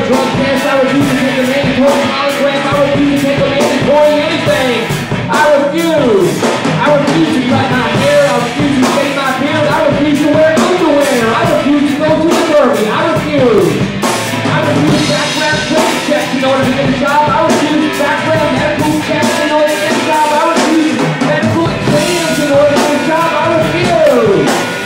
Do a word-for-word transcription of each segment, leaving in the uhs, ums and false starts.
mandatory drug test. I refuse to take a mandatory polygraph. I refuse to take a mandatory anything. I refuse. I refuse to cut my hair. I refuse to shave my beard. I refuse to wear underwear. I refuse to go to the derby. I refuse. I refuse background credit checks in order to get a job. I refuse background medical checks in order to get a job. I refuse medical exams in order to get a job. I refuse.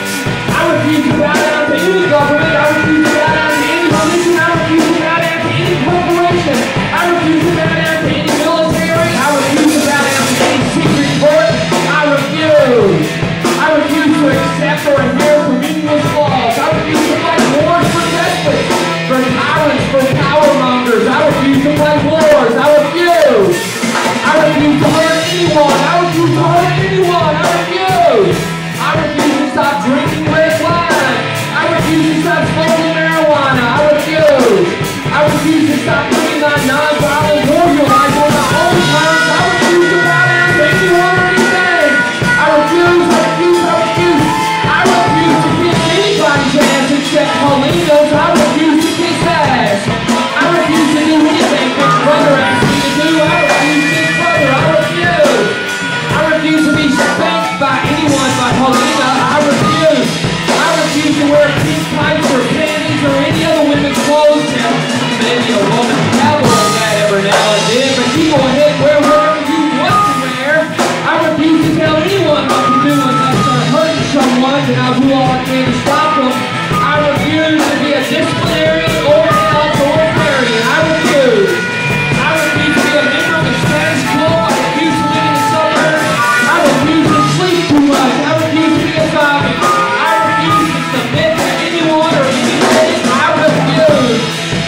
I refuse to bow down to any government. I refuse to bow down to any religion. I refuse to bow down to any corporation. I refuse to bow down to any military. I refuse to bow down to any secret court. I refuse. I refuse to accept or adhere to meaningless laws. I refuse to fight wars for despots, for tyrants, for powermongers. I refuse to fight wars. I refuse. I refuse to hurt anyone. I refuse to hurt anyone. I refuse. I refuse to stop drinking red wine. I refuse to stop smoking marijuana. I refuse. I refuse to stop living my non-violent warrior life on my own terms. I refuse to bow down to anyone or anything. I refuse, I refuse, I refuse. I refuse to kiss anybody's ass except Paulina's. I refuse to kiss ass. I refuse to do anything Big Brother asks me to do. I refuse Big Brother. I refuse. I refuse to be spanked by anyone but Paulina. I refuse. I refuse to wear pink tights or panties or any other women's clothes. Now, maybe a woman dabble in that every now and then, but you go ahead, wear whatever you want to wear. I refuse to tell anyone what to do unless they're hurting someone, and I'll do all I can to stop them. I refuse to be a disciplinarian or an authoritarian. I refuse. I refuse to be a member of the status quo. I refuse to live in the suburbs. I refuse to sleep too much. I refuse to be a zombie. I refuse to submit to anyone or anything. I refuse.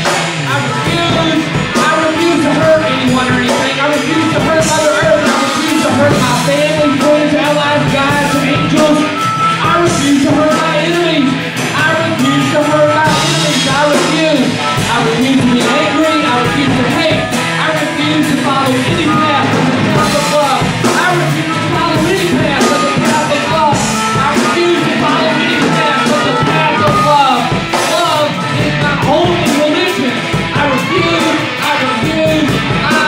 I refuse. I refuse to hurt anyone or anything. I refuse to hurt Mother Earth. I refuse to hurt my family, friends, allies, guides, and angels. I refuse to hurt my enemies. I refuse to hurt my enemies. I refuse. I refuse to be angry. I refuse to hate. I refuse to follow any path of the path of love. I refuse to follow any path of the path of love. I refuse to follow any path of the path of love. Love is my only religion. I refuse. I refuse. I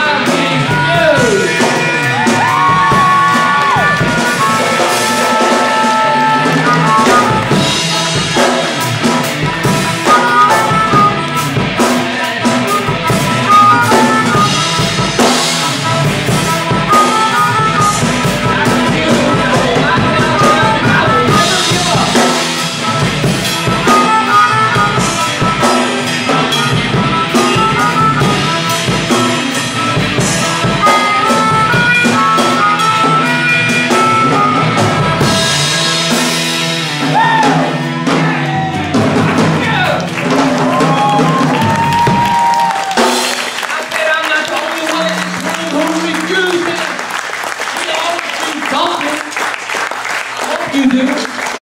refuse. You do.